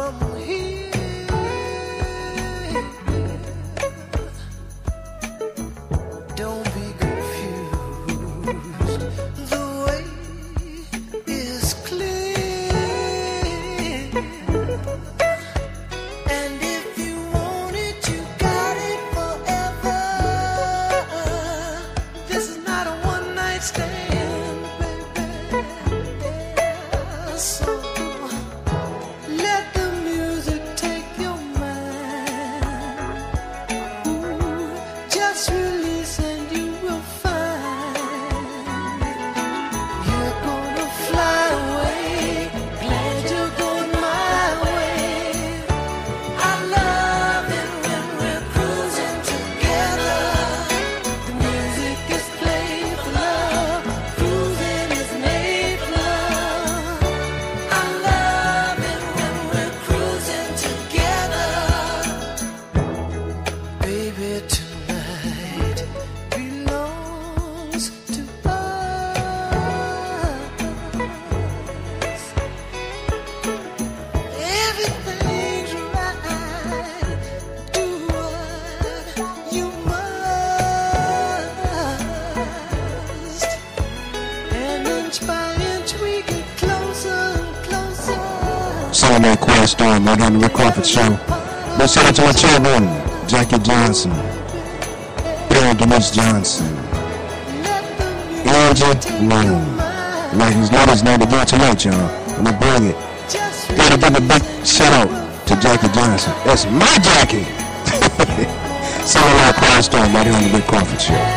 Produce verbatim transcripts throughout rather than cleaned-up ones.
Sunday Quiet Storm right on the Rick Crawford Show. Let's shout out to my children, Jackie Johnson, Bill Denise Johnson, Angie Moon. Like his ladies night again tonight, y'all. I'm gonna bring it. Gotta give a big shout out to Jackie Johnson. That's my Jackie. Sunday Quiet Storm right here on the Rick Crawford Show.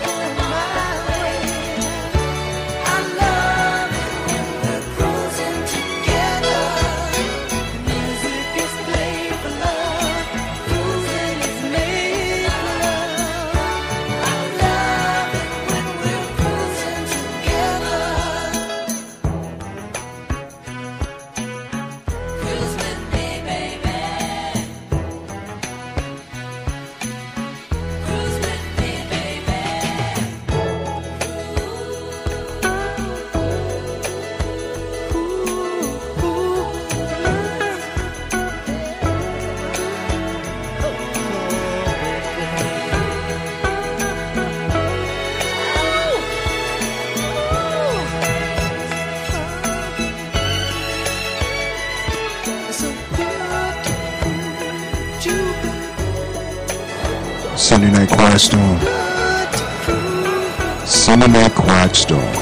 Sunday Night Quiet Storm. Sunday Night Quiet Storm.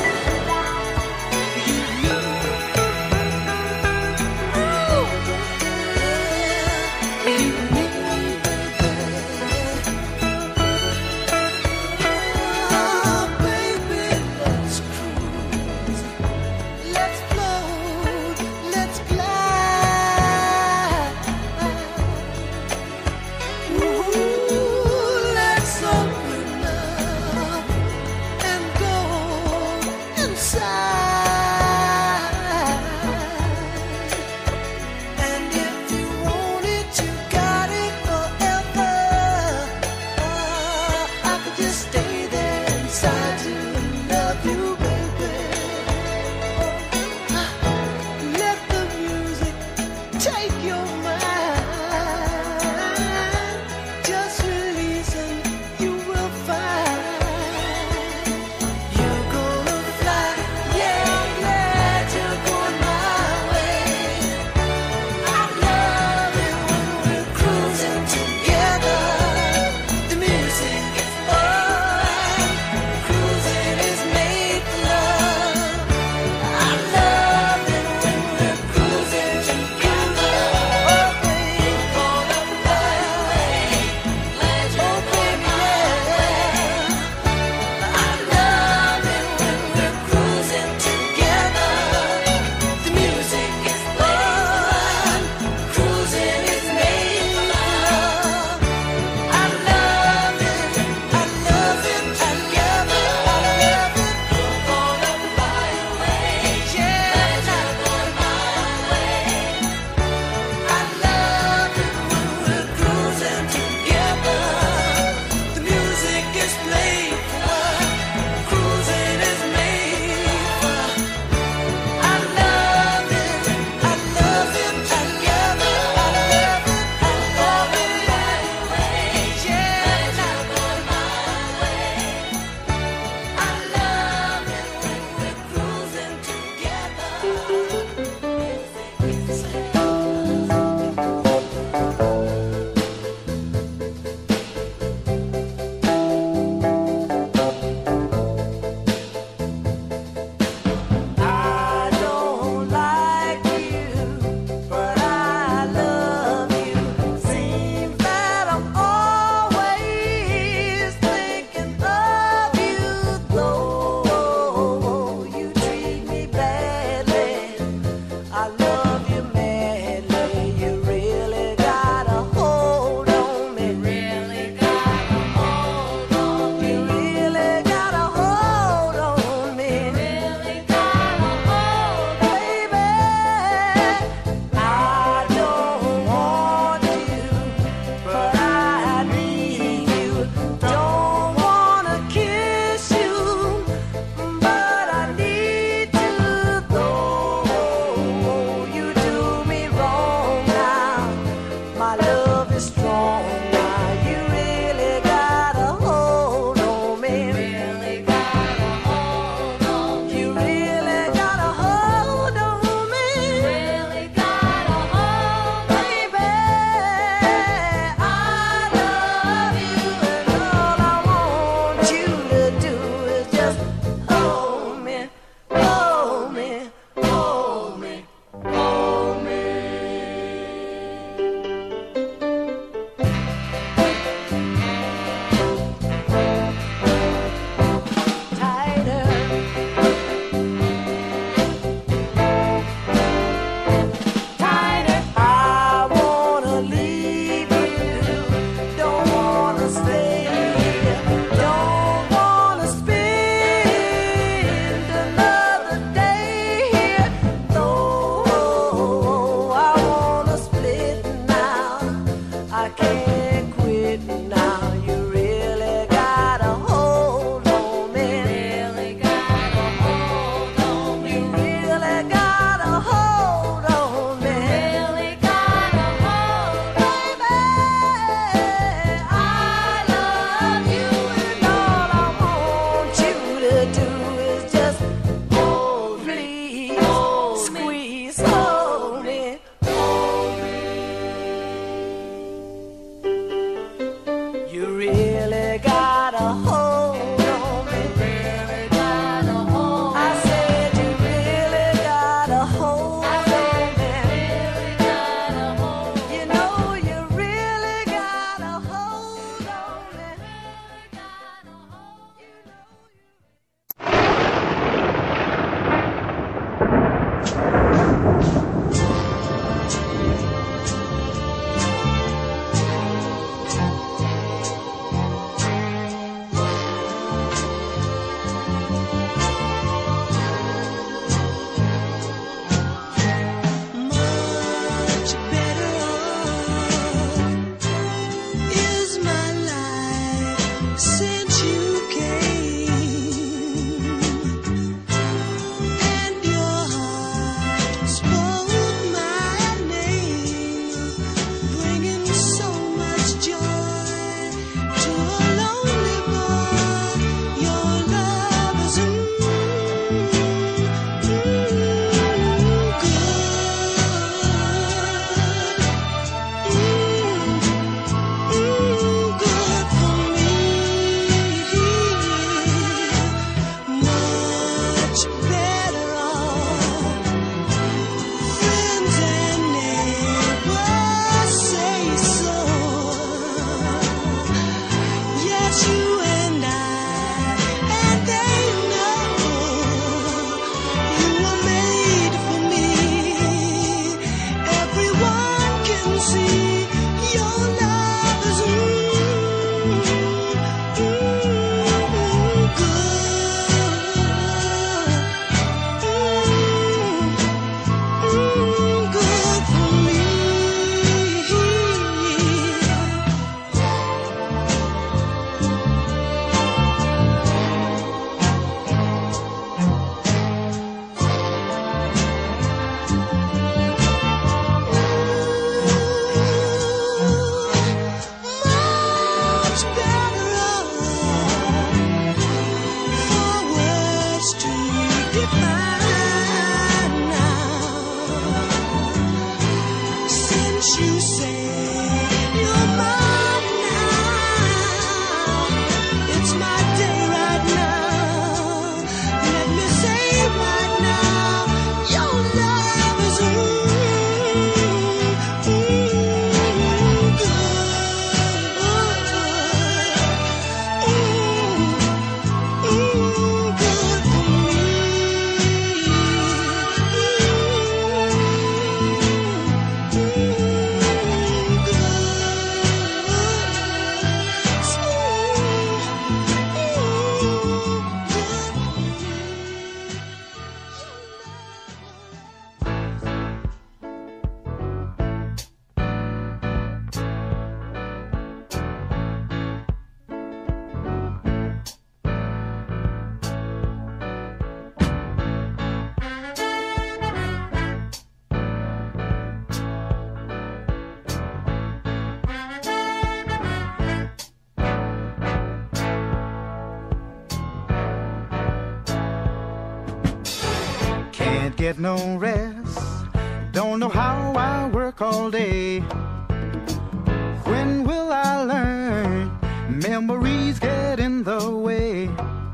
Get no rest, don't know how I work all day. When will I learn? Memories get in the way.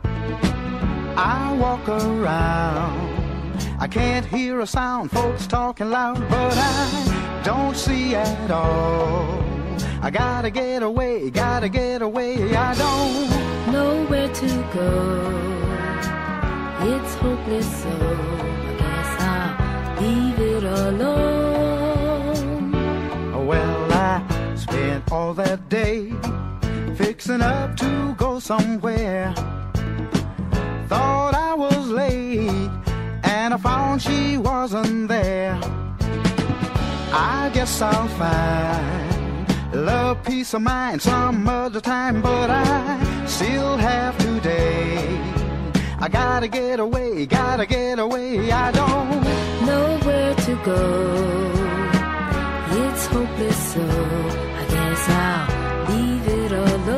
I walk around, I can't hear a sound, folks talking loud, but I don't see at all. I gotta get away, gotta get away, I don't know where to go. It's hopeless, so leave it alone. Well, I spent all that day fixing up to go somewhere. Thought I was late and I found she wasn't there. I guess I'll find Love, peace of mind some other time, but I still have today. I gotta get away, gotta get away. I don't know where to go. It's hopeless, so I guess I'll leave it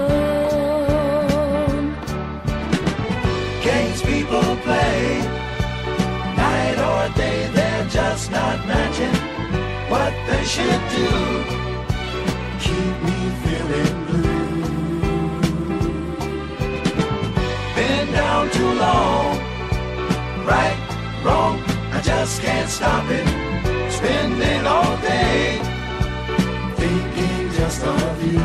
alone. Games people play, night or day, they're just not matching what they should do. Keep me feeling blue. Been down too long, right, wrong, I just can't stop it. Spending all day, thinking just of you.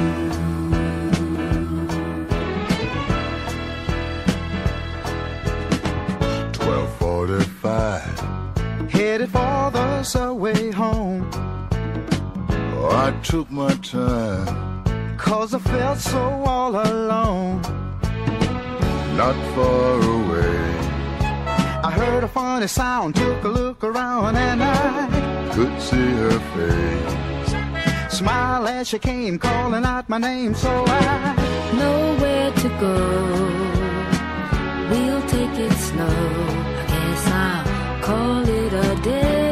twelve forty-five, headed for the subway home. I took my time, cause I felt so all alone. Not far away, I heard a funny sound, took a look around, and I could see her face. Smile as she came, calling out my name, so I know where to go. We'll take it slow, I guess I'll call it a day.